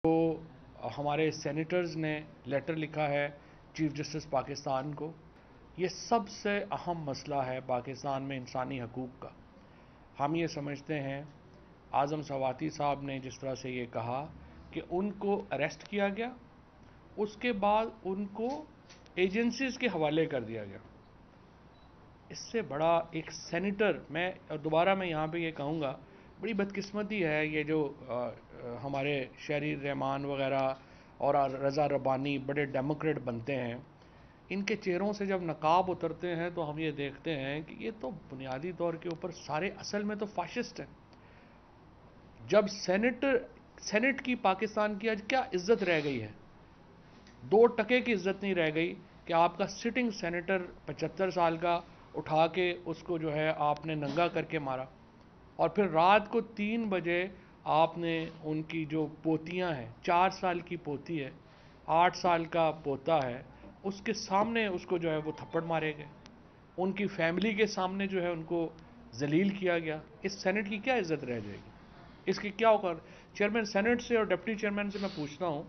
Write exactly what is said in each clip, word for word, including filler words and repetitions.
तो हमारे सेनेटर्स ने लेटर लिखा है चीफ जस्टिस पाकिस्तान को। ये सबसे अहम मसला है पाकिस्तान में इंसानी हकूक़ का। हम ये समझते हैं आज़म सवाती साहब ने जिस तरह से ये कहा कि उनको अरेस्ट किया गया, उसके बाद उनको एजेंसीज़ के हवाले कर दिया गया। इससे बड़ा एक सेनेटर, मैं और दोबारा मैं यहाँ पे ये कहूँगा, बड़ी बदकिस्मती है ये जो आ, हमारे शहरी रहमान वग़ैरह और रज़ा रब्बानी बड़े डेमोक्रेट बनते हैं, इनके चेहरों से जब नकाब उतरते हैं तो हम ये देखते हैं कि ये तो बुनियादी तौर के ऊपर सारे असल में तो फाशिस्ट हैं। जब सेनेटर सेनेट की पाकिस्तान की आज क्या इज्जत रह गई है? दो टके की इज्जत नहीं रह गई कि आपका सिटिंग सेनेटर पचहत्तर साल का उठा के उसको जो है आपने नंगा करके मारा, और फिर रात को तीन बजे आपने उनकी जो पोतियां हैं, चार साल की पोती है, आठ साल का पोता है, उसके सामने उसको जो है वो थप्पड़ मारे गए। उनकी फैमिली के सामने जो है उनको जलील किया गया। इस सेनेट की क्या इज्जत रह जाएगी? इसकी क्या होगा? चेयरमैन सेनेट से और डिप्टी चेयरमैन से मैं पूछता हूँ,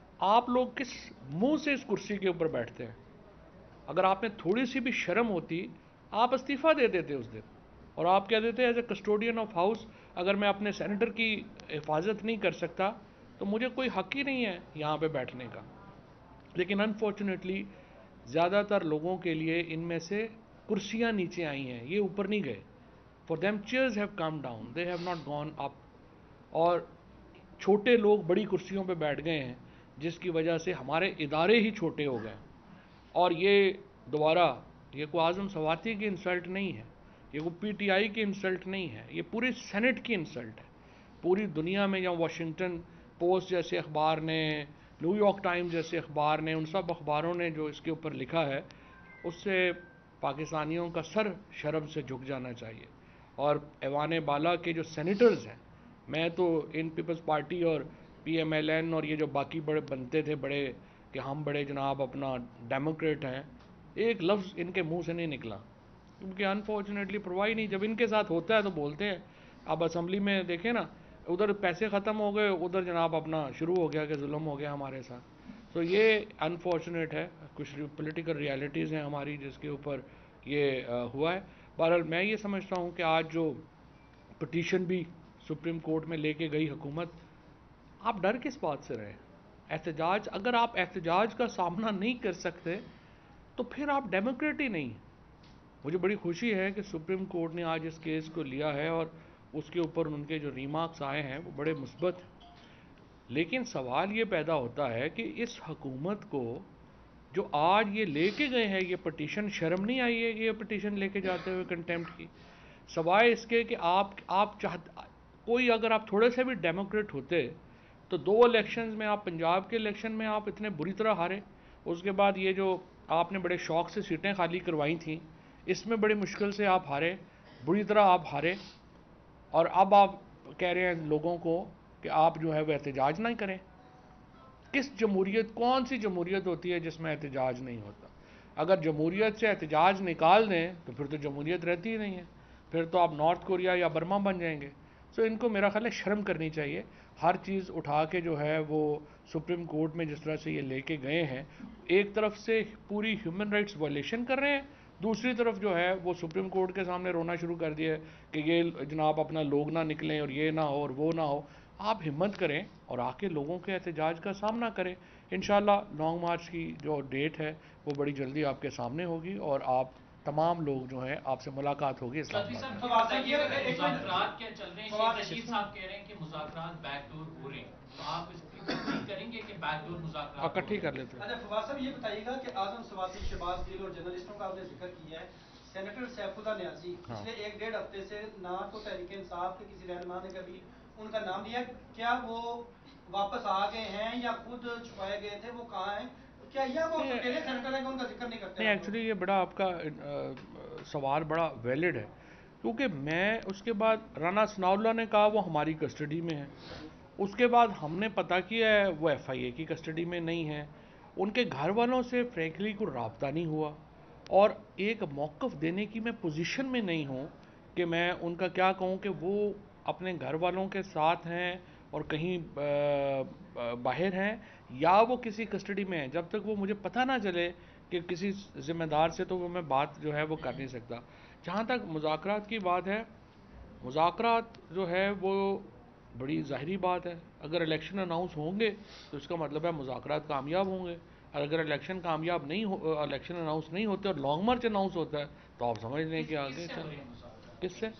आप लोग किस मुंह से इस कुर्सी के ऊपर बैठते हैं? अगर आप में थोड़ी सी भी शर्म होती, आप इस्तीफ़ा दे देते उस दिन, और आप कह देते as a custodian of house, अगर मैं अपने सेनेटर की हिफाजत नहीं कर सकता तो मुझे कोई हक ही नहीं है यहाँ पे बैठने का। लेकिन अनफॉर्चुनेटली ज़्यादातर लोगों के लिए इनमें से कुर्सियाँ नीचे आई हैं, ये ऊपर नहीं गए। For them chairs have come down, they have not gone up. और छोटे लोग बड़ी कुर्सियों पे बैठ गए हैं, जिसकी वजह से हमारे इदारे ही छोटे हो गए। और ये दोबारा, ये कोई आज़म सवाती की इंसल्ट नहीं है, ये कोई पीटीआई की इंसल्ट नहीं है, ये पूरी सेनेट की इंसल्ट है। पूरी दुनिया में या वाशिंगटन पोस्ट जैसे अखबार ने, न्यूयॉर्क टाइम्स जैसे अखबार ने, उन सब अखबारों ने जो इसके ऊपर लिखा है, उससे पाकिस्तानियों का सर शर्म से झुक जाना चाहिए। और ऐवान बाला के जो सेनेटर्स हैं, मैं तो इन पीपल्स पार्टी और पीएमएलएन और ये जो बाकी बड़े बनते थे बड़े कि हम बड़े जनाब अपना डेमोक्रेट हैं, एक लफ्ज़ इनके मुंह से नहीं निकला, क्योंकि अनफॉर्चुनेटली परवाही नहीं। जब इनके साथ होता है तो बोलते हैं। अब असेंबली में देखें ना, उधर पैसे ख़त्म हो गए, उधर जनाब अपना शुरू हो गया कि जुल्म हो गया हमारे साथ। तो ये अनफॉर्चुनेट है, कुछ पॉलिटिकल रियलिटीज़ हैं हमारी जिसके ऊपर ये आ, हुआ है। बहरहाल मैं ये समझता हूँ कि आज जो पटिशन भी सुप्रीम कोर्ट में लेके गई हुकूमत, आप डर किस बात से रहे? एहतजाज, अगर आप एहतजाज का सामना नहीं कर सकते तो फिर आप डेमोक्रेट ही नहीं। मुझे बड़ी खुशी है कि सुप्रीम कोर्ट ने आज इस केस को लिया है और उसके ऊपर उनके जो रिमार्क्स आए हैं वो बड़े मुस्बत हैं। लेकिन सवाल ये पैदा होता है कि इस हुकूमत को जो आज ये लेके गए हैं ये पटिशन, शर्म नहीं आई है कि ये पटिशन लेके जाते हुए कंटेम्प्ट की? सवाए इसके कि आप आप चाह कोई अगर आप थोड़े से भी डेमोक्रेट होते तो दो इलेक्शंस में, आप पंजाब के इलेक्शन में आप इतने बुरी तरह हारे, उसके बाद ये जो आपने बड़े शौक से सीटें खाली करवाई थी, इसमें बड़ी मुश्किल से आप हारे, बुरी तरह आप हारे, और अब आप कह रहे हैं लोगों को कि आप जो है वह एहतजाज नहीं करें। किस जमहूरियत, कौन सी जमहूरियत होती है जिसमें एहतजाज नहीं होता? अगर जमहूरियत से एहतजाज निकाल दें तो फिर तो जमहूरियत रहती ही नहीं है, फिर तो आप नॉर्थ कोरिया या बर्मा बन जाएंगे। सो इनको मेरा ख्याल है शर्म करनी चाहिए। हर चीज़ उठा के जो है वो सुप्रीम कोर्ट में जिस तरह से ये लेके गए हैं, एक तरफ से पूरी ह्यूमन राइट्स वायलेशन कर रहे हैं, दूसरी तरफ जो है वो सुप्रीम कोर्ट के सामने रोना शुरू कर दिया है कि ये जनाब अपना लोग ना निकलें और ये ना हो और वो ना हो। आप हिम्मत करें और आके लोगों के एहतजाज का सामना करें। इंशाल्लाह लॉन्ग मार्च की जो डेट है वो बड़ी जल्दी आपके सामने होगी और आप तमाम लोग जो हैं आपसे मुलाकात होगी इस्लामाबाद में। फवाद साहब, ये मुज़ाकरात क्या चल रहे हैं? शेख रशीद साहब कह रहे हैं कि मुज़ाकरात बैकडोर हो रहे हैं, तो आप इसकी तस्दीक करेंगे कि बैकडोर मुज़ाकरात हो इकट्ठी रहे कर हैं? लेते हैं। अच्छा फवाद साहब, ये बताइएगा कि आजम सवाती, शहबाज गिल और जर्नलिस्टों का आपने जिक्र किया है, सेनेटर सैफुल्लाह न्याजी हाँ, पिछले एक डेढ़ हफ्ते से ना तो तहरीक इंसाफ के किसी रहनुमा ने कभी उनका नाम लिया, क्या वो वापस आ गए हैं या खुद छुपाए गए थे, वो कहाँ हैं? क्या यह वो अकेले सेनेटर हैं कि उनका जिक्र नहीं करते नहीं, आप लोग? एक्चुअली ये बड़ा आपका आ, सवाल बड़ा वैलिड है, क्योंकि मैं उसके बाद राना सनाउल्लाह ने कहा वो हमारी कस्टडी में है, उसके बाद हमने पता किया है वो एफआईए की कस्टडी में नहीं है। उनके घर वालों से फ्रेंकली कोई रब्ता नहीं हुआ, और एक मौक़िफ़ देने की मैं पोजीशन में नहीं हूँ कि मैं उनका क्या कहूँ कि वो अपने घर वालों के साथ हैं और कहीं बाहर हैं या वो किसी कस्टडी में हैं, जब तक वो मुझे पता ना चले कि किसी ज़िम्मेदार से, तो वो मैं बात जो है वो कर नहीं सकता। जहाँ तक मुज़ाकरात की बात है, मुज़ाकरात जो है वो बड़ी ज़ाहिरी बात है। अगर इलेक्शन अनाउंस होंगे तो इसका मतलब है मुज़ाकरात कामयाब होंगे, और अगर इलेक्शन कामयाब नहीं हो, इलेक्शन अनाउंस नहीं होते और लॉन्ग मार्च अनाउंस होता है, तो आप समझ लें कि आगे चल किससे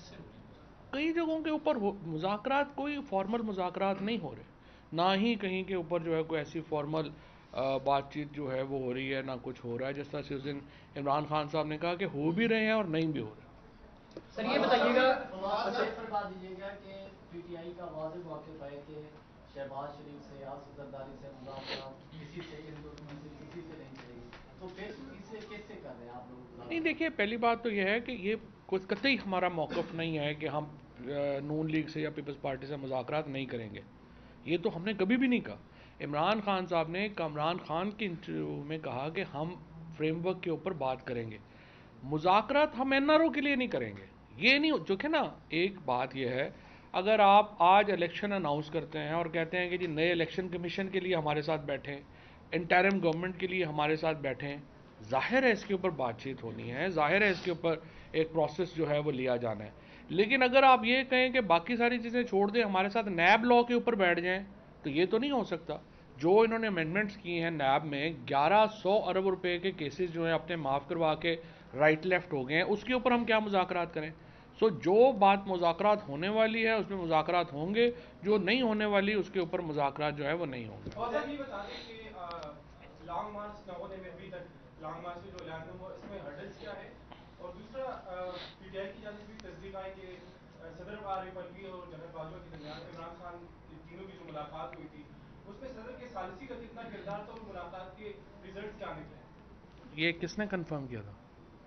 कई जगहों के ऊपर मुज़ाकरात, कोई फॉर्मल मुज़ाकरात नहीं हो रहे, ना ही कहीं के ऊपर जो है कोई ऐसी फॉर्मल बातचीत जो है वो हो रही है, ना कुछ हो रहा है। जिस तरह से उस दिन इमरान खान साहब ने कहा कि हो भी रहे हैं और नहीं भी हो रहे। सर ये बताइएगा, बता दीजिएगा कि पीटीआई का वाज़िह मौक़िफ़ है कि शहबाज शरीफ से या सदरदारी से मुज़ाकरात किसी से, इन दोनों में से किसी से नहीं करेगी, तो फिर इसे कैसे कर रहे हैं आप लोग? नहीं, देखिए, पहली बात तो यह है कि ये कुछ कतई हमारा मौक़िफ़ नहीं है कि हम नून लीग से या पीपल्स पार्टी से मुज़ाकरात नहीं करेंगे। ये तो हमने कभी भी नहीं कहा। इमरान खान साहब ने कामरान खान के इंटरव्यू में कहा कि हम फ्रेमवर्क के ऊपर बात करेंगे, मुज़ाकरात हम एन आर ओ के लिए नहीं करेंगे। ये नहीं, जो कि ना, एक बात यह है, अगर आप आज इलेक्शन अनाउंस करते हैं और कहते हैं कि जी नए इलेक्शन कमीशन के लिए हमारे साथ बैठें, इंटरिम गवर्नमेंट के लिए हमारे साथ बैठें, जाहिर है इसके ऊपर बातचीत होनी है, जाहिर है इसके ऊपर एक प्रोसेस जो है वो लिया जाना है। लेकिन अगर आप ये कहें कि बाकी सारी चीज़ें छोड़ दें, हमारे साथ नैब लॉ के ऊपर बैठ जाएं, तो ये तो नहीं हो सकता। जो इन्होंने अमेंडमेंट्स की हैं नैब में, ग्यारह सौ अरब रुपए के केसेस जो हैं अपने माफ़ करवा के राइट लेफ्ट हो गए हैं, उसके ऊपर हम क्या मुज़ाकरात करें? सो so, जो बात मुज़ाकरात होने वाली है उसमें मुज़ाकरात होंगे, जो नहीं होने वाली उसके ऊपर मुज़ाकरात जो है वो नहीं होंगे। और सर ये बता दें कि लॉन्ग मार्च न होने में अभी तक लॉन्ग मार्च के जो ऐलान हुआ इसमें हर्डल्स क्या है? और दूसरा, पीटीआई की जानिब से भी तस्दीक आई कि सदर आरिफ अलवी और जनरल बाजवा के दरमियान इमरान खान तीनों की जो मुलाकात हुई थी, उसमें सदर के सालिसी का कितना किरदार था और मुलाकात के रिजल्ट क्या निकले? ये किसने कंफर्म किया था?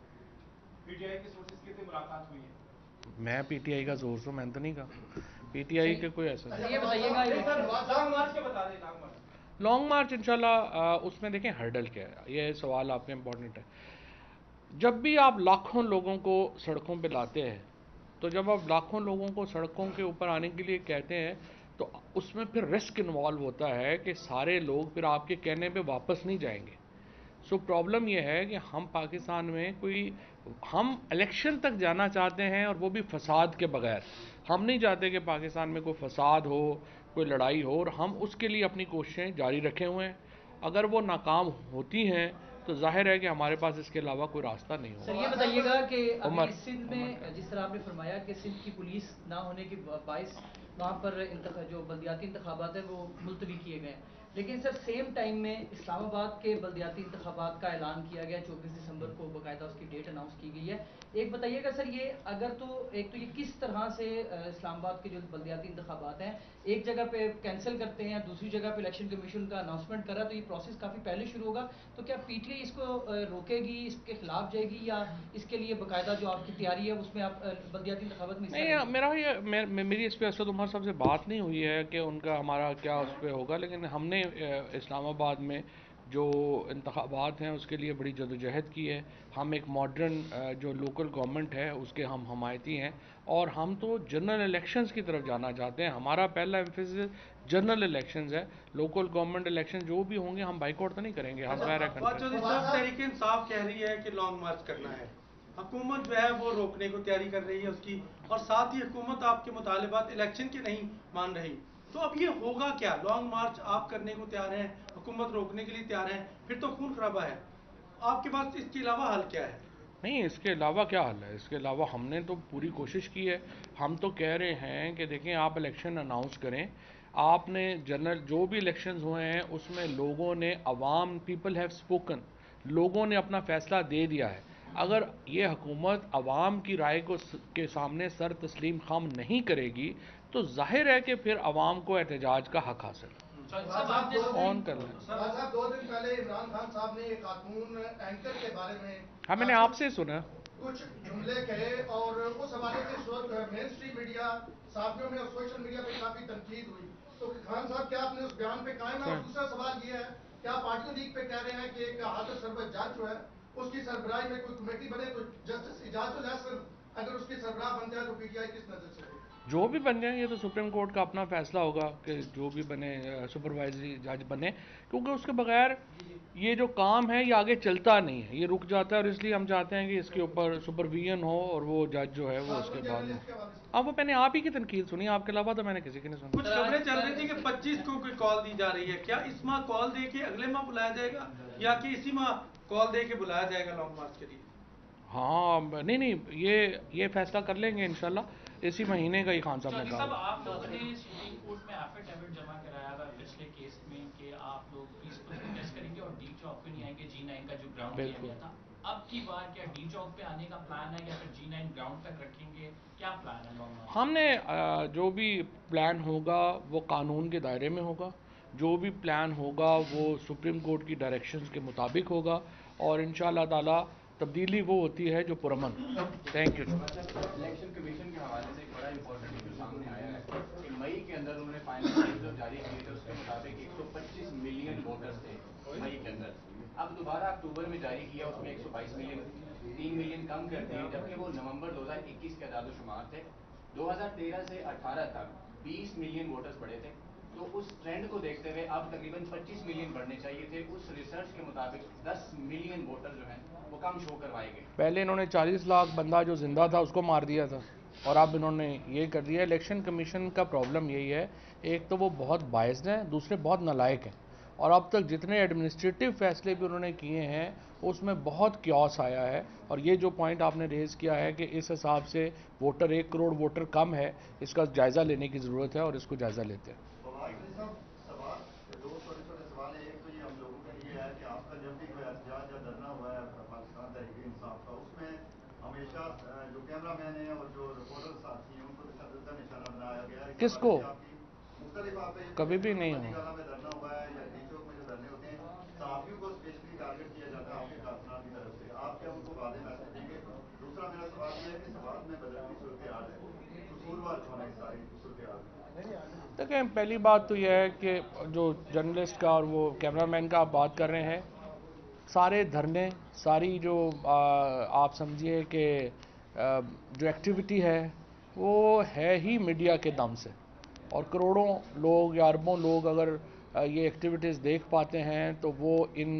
पीटीआई के सोर्सेज के थे मुलाकात हुई है। मैं पीटीआई का सोर्स हूँ, मैंने तो नहीं कहा पीटीआई के कोई ऐसा। ये बताइएगा, लॉन्ग मार्च क्या बता दें? लॉन्ग मार्च लॉन्ग मार्च इंशाल्लाह उसमें देखें हर्डल क्या है, ये सवाल आपका इम्पोर्टेंट है। जब भी आप लाखों लोगों को सड़कों पे लाते हैं, तो जब आप लाखों लोगों को सड़कों के ऊपर आने के लिए कहते हैं, तो उसमें फिर रिस्क इन्वॉल्व होता है कि सारे लोग फिर आपके कहने पे वापस नहीं जाएंगे। सो प्रॉब्लम यह है कि हम पाकिस्तान में कोई, हम इलेक्शन तक जाना चाहते हैं और वो भी फसाद के बगैर। हम नहीं चाहते कि पाकिस्तान में कोई फसाद हो, कोई लड़ाई हो, और हम उसके लिए अपनी कोशिशें जारी रखे हुए हैं। अगर वो नाकाम होती हैं तो जाहिर है कि हमारे पास इसके अलावा कोई रास्ता नहीं होगा। सर ये बताइएगा कि उमर, अभी सिंध में जिस तरह आपने फरमाया कि सिंध की पुलिस ना होने के बायस वहाँ पर जो बल्दियाती इंतखाबात है वो मुलतवी किए गए, लेकिन सर सेम टाइम में इस्लामाबाद के बल्दियाती इंतखाबात का ऐलान किया गया, चौबीस दिसंबर को बाकायदा उसकी डेट अनाउंस की गई है। एक बताइएगा सर, ये अगर तो एक तो ये किस तरह से इस्लामाबाद के जो बल्दियाती इंतखाबात हैं एक जगह पे कैंसिल करते हैं, दूसरी जगह पे इलेक्शन कमीशन का अनाउंसमेंट कर रहा है, तो ये प्रोसेस काफ़ी पहले शुरू होगा, तो क्या पीटीआई इसको रोकेगी, इसके खिलाफ जाएगी, या इसके लिए बाकायदा जो आपकी तैयारी है उसमें आप बल्दियाती इंतखाबात में? नहीं, मेरा ये मे, मेरी इस पर असद उमर साहब से बात नहीं हुई है कि उनका हमारा क्या उस पर होगा, लेकिन हमने इस्लामाबाद में जो इंतखाबात हैं उसके लिए बड़ी जदोजहद की है। हम एक मॉडर्न जो लोकल गवर्नमेंट है उसके हम हमायती हैं, और हम तो जनरल इलेक्शंस की तरफ जाना चाहते हैं। हमारा पहला एम्फेसिस जनरल इलेक्शंस है। लोकल गवर्नमेंट इलेक्शन जो भी होंगे हम बाइकआउट तो नहीं करेंगे। हम कह रहे हैं तहरीक इंसाफ कह रही है कि लॉन्ग मार्च करना है, हुकूमत जो है वो रोकने को तैयारी कर रही है उसकी, और साथ ही हुकूमत आपके मुतालिबात इलेक्शन के नहीं मान रही, तो अब ये होगा क्या? लॉन्ग मार्च आप करने को तैयार हैं, हुकूमत रोकने के लिए तैयार है, फिर तो खून खराबा है। आपके पास इसके अलावा हल क्या है? नहीं, इसके अलावा क्या हल है? इसके अलावा हमने तो पूरी कोशिश की है। हम तो कह रहे हैं कि देखें, आप इलेक्शन अनाउंस करें, आपने जनरल जो भी इलेक्शंस हुए हैं उसमें लोगों ने, अवाम, पीपल हैव स्पोकन, लोगों ने अपना फैसला दे दिया है। अगर ये हुकूमत अवाम की राय को के सामने सर तस्लीम खाम नहीं करेगी तो जाहिर है कि फिर अवाम को एहतजाज का हक हासिल कौन कर रहे हैं। दो दिन पहले इमरान खान साहब ने एक खातून एंकर के बारे में, हाँ, मैंने आपसे सुना, कुछ जुमले कहे, और उस हवाले से इस वक्त मेन स्ट्रीम मीडिया साथियों में और सोशल मीडिया पे काफी तनकीद हुई, तो खान साहब क्या आपने उस बयान पे कायम है? और दूसरा सवाल ये है, क्या पार्टी लीग पे कह रहे हैं कि एक हाजिर सरबत जज जो है उसकी सरबराही में कोई कमेटी बने, तो जस्टिस इजाजुल हसन अगर उसकी सरबराह बन जाए तो पीटीआई किस नजर से? जो भी बन जाए ये तो सुप्रीम कोर्ट का अपना फैसला होगा कि जो भी बने सुपरवाइजरी जज बने, क्योंकि उसके बगैर ये जो काम है ये आगे चलता नहीं है, ये रुक जाता है। और इसलिए हम चाहते हैं कि इसके ऊपर सुपरविजन हो और वो जज जो है वो उसके बाद हो। अब वो मैंने आप ही की तनकीद सुनी, आपके अलावा तो मैंने किसी की नहीं सुनी। कुछ खबरें चल रही थी कि पच्चीस को कोई कॉल दी जा रही है, क्या इस माह कॉल दे के अगले माह बुलाया जाएगा या कि इसी माह कॉल दे के बुलाया जाएगा लॉन्ग मार्च के लिए? हाँ नहीं नहीं, ये ये फैसला कर लेंगे इंशाल्लाह, इसी महीने का ही खान साहब ने चौधरी साहब, कहा। आप लोगों ने सुप्रीम कोर्ट में एफिडेविट जमा कराया था पिछले केस में कि आप लोग पीसफुल प्रोटेस्ट करेंगे और डी चौक पे नहीं आएंगे, जी नाइन का जो ग्राउंड किया गया था। अब की बार क्या डी चौक पे आने का प्लान है या फिर जी नाइन ग्राउंड तक रखेंगे, क्या प्लान है लॉन्ग मार्च? हमने अ, जो भी प्लान होगा वो कानून के दायरे में होगा, जो भी प्लान होगा वो सुप्रीम कोर्ट की डायरेक्शंस के मुताबिक होगा, और इंशाअल्लाह ताला तब्दीली वो होती है जो पुरअमन। Thank you. इलेक्शन कमीशन के हवाले से एक बड़ा इंपॉर्टेंट इशू सामने आया है कि मई के अंदर उन्होंने फाइनल जो जारी किए थे उसके मुताबिक एक सौ पच्चीस मिलियन वोटर्स थे मई के अंदर। अब दोबारा अक्टूबर में जारी किया, उसमें एक सौ बाईस मिलियन, तीन मिलियन कम कर दिए, जबकि वो नवंबर दो हज़ार इक्कीस के आदाद शुमार थे। दो हज़ार तेरह से अठारह तक बीस मिलियन वोटर्स बढ़े थे, तो उस ट्रेंड को देखते हुए अब तकरीबन पच्चीस मिलियन बढ़ने चाहिए थे। उस रिसर्च के मुताबिक दस मिलियन वोटर जो हैं वो कम शो करवाए गए। पहले इन्होंने चालीस लाख बंदा जो जिंदा था उसको मार दिया था, और अब इन्होंने ये कर दिया। इलेक्शन कमीशन का प्रॉब्लम यही है, एक तो वो बहुत बायस्ड हैं, दूसरे बहुत नालायक हैं, और अब तक जितने एडमिनिस्ट्रेटिव फैसले भी उन्होंने किए हैं उसमें बहुत क्योस आया है। और ये जो पॉइंट आपने रेज़ किया है कि इस हिसाब से वोटर एक करोड़ वोटर कम है, इसका जायज़ा लेने की ज़रूरत है और इसको जायज़ा लेते हैं। हमेशा जो कैमरामैन है और जो रिपोर्टर साथी हैं उनको तशद्दुद का निशाना बनाया गया है। किसको? मुख्तलिफ आप कभी भी नहीं हुआ। में धरना हुआ है या डी चौक में जो धरने होते हैं, सहाफियों को स्पेशली टारगेट किया जाता है आपके कारकुनान की तरफ से, आप क्या उनको वादे मैसेज देंगे? दूसरा मेरा सवाल यह है कि समाज में बदलती सूरत हाल है, कसूरवार कौन है सारी सूरत हाल में? देखिए, पहली बात तो यह है कि जो जर्नलिस्ट का और वो कैमरामैन का आप बात कर रहे हैं, सारे धरने, सारी जो आ, आप समझिए कि जो एक्टिविटी है वो है ही मीडिया के दम से, और करोड़ों लोग या अरबों लोग अगर ये एक्टिविटीज़ देख पाते हैं तो वो इन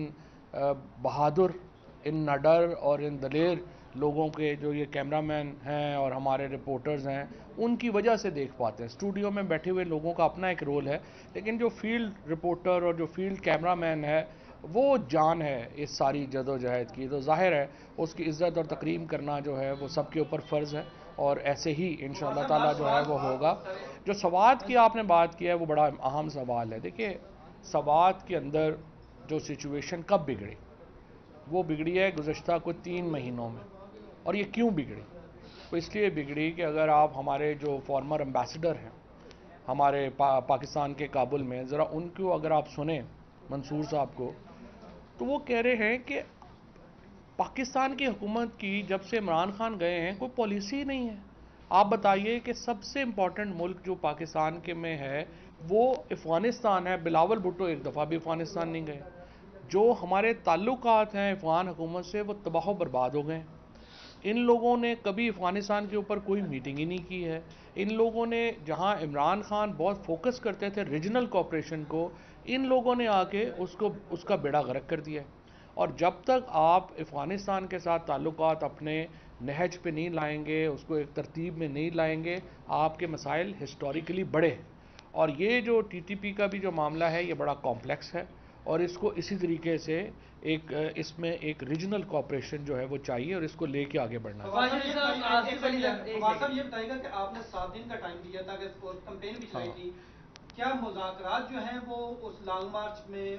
बहादुर, इन नडर और इन दलेर लोगों के जो ये कैमरामैन हैं और हमारे रिपोर्टर्स हैं उनकी वजह से देख पाते हैं। स्टूडियो में बैठे हुए लोगों का अपना एक रोल है, लेकिन जो फील्ड रिपोर्टर और जो फील्ड कैमरामैन है वो जान है इस सारी जदोजहद की, तो जाहिर है उसकी इज़्ज़त और तकरीम करना जो है वो सबके ऊपर फ़र्ज़ है, और ऐसे ही इंशाअल्लाह ताला जो है वो होगा। जो सवात की आपने बात की है वो बड़ा अहम सवाल है। देखिए, सवात के अंदर जो सिचुएशन कब बिगड़ी, वो बिगड़ी है गुज़श्ता कुछ तीन महीनों में। और ये क्यों बिगड़ी? तो इसलिए बिगड़ी कि अगर आप हमारे जो फॉर्मर एम्बेसडर हैं हमारे पा, पाकिस्तान के काबुल में, ज़रा उनको अगर आप सुने, मंसूर साहब को, तो वो कह रहे हैं कि पाकिस्तान की हुकूमत की जब से इमरान खान गए हैं कोई पॉलिसी नहीं है। आप बताइए कि सबसे इम्पॉर्टेंट मुल्क जो पाकिस्तान के में है वो अफ़गानिस्तान है। बिलावल भुट्टो एक दफ़ा भी अफ़गानिस्तान नहीं गए। जो हमारे ताल्लुकात हैं अफ़गान हुकूमत से वो तबाह बर्बाद हो गए। इन लोगों ने कभी अफ़गानिस्तान के ऊपर कोई मीटिंग ही नहीं की है। इन लोगों ने, जहां इमरान खान बहुत फोकस करते थे रीजनल कोऑपरेशन को, इन लोगों ने आके उसको उसका बेड़ा गर्क कर दिया। और जब तक आप अफ़गानिस्तान के साथ ताल्लुकात अपने नहज पे नहीं लाएंगे, उसको एक तरतीब में नहीं लाएंगे, आपके मसाइल हिस्टोरिकली बड़े हैं। और ये जो टी टी पी का भी जो मामला है ये बड़ा कॉम्प्लेक्स है, और इसको इसी तरीके से एक इसमें एक रीजनल कोऑपरेशन जो है वो चाहिए, और इसको लेके आगे बढ़ना चाहिए। साहब ये बताइएगा कि आपने सात दिन का टाइम दिया था कि कैंपेन भी चलाई थी, क्या मुज़ाकरात जो हैं वो उस लॉन्ग मार्च में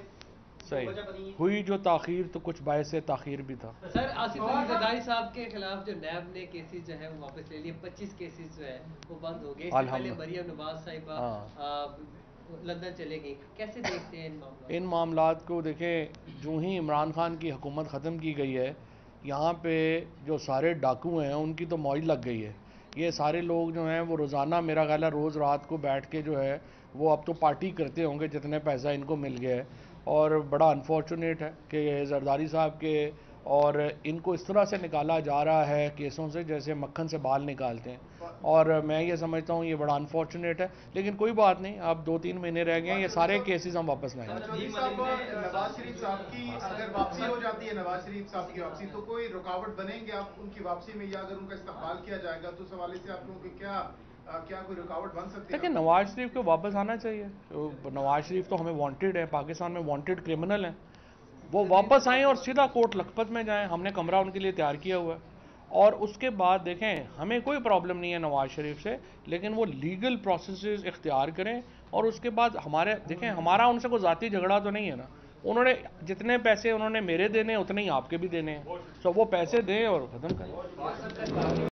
सही हुई? जो ताखीर तो कुछ बायस से ताखीर भी था। सर, आसिफ अली जरदारी साहब के खिलाफ जो नैब ने केसेस जो है वो वापस ले लिए, पच्चीस केसेस जो है वो बंद हो गए। इससे पहले मरियम नवाज साहिबा लंदन चले गई, कैसे देखते हैं इन मामलों इन मामलात को? देखें, जो ही इमरान खान की हुकूमत ख़त्म की गई है, यहाँ पे जो सारे डाकू हैं उनकी तो मौज लग गई है। ये सारे लोग जो हैं वो रोज़ाना, मेरा ख्याल है रोज़ रात को बैठ के जो है वो अब तो पार्टी करते होंगे जितने पैसा इनको मिल गया है। और बड़ा अनफॉर्चुनेट है कि जरदारी साहब के और इनको इस तरह से निकाला जा रहा है केसों से जैसे मक्खन से बाल निकालते हैं, और मैं ये समझता हूँ ये बड़ा अनफॉर्चुनेट है। लेकिन कोई बात नहीं, अब दो तीन महीने रह गए हैं, ये सारे केसेस हम वापस लाएंगे। नवाज शरीफ साहब की अगर वापसी हो जाती है, नवाज शरीफ साहब की वापसी, तो कोई रुकावट बनेंगे आप उनकी वापसी में, या अगर उनका इस्तेमाल किया जाएगा तो उस हवाले से आप लोगों की क्या आ, क्या कोई रुकावट बन सकती है? देखिए, नवाज शरीफ को वापस आना चाहिए। तो नवाज शरीफ तो हमें वांटेड है, पाकिस्तान में वांटेड क्रिमिनल हैं, वो वापस आएँ और सीधा कोर्ट लखपत में जाएं। हमने कमरा उनके लिए तैयार किया हुआ है, और उसके बाद देखें, हमें कोई प्रॉब्लम नहीं है नवाज शरीफ से, लेकिन वो लीगल प्रोसेसेस इख्तियार करें। और उसके बाद हमारे देखें, हमारा उनसे कोई ज़ाती झगड़ा तो नहीं है ना, उन्होंने जितने पैसे उन्होंने मेरे देने उतने ही आपके भी देने हैं, तो वो पैसे दें और ख़त्म करें।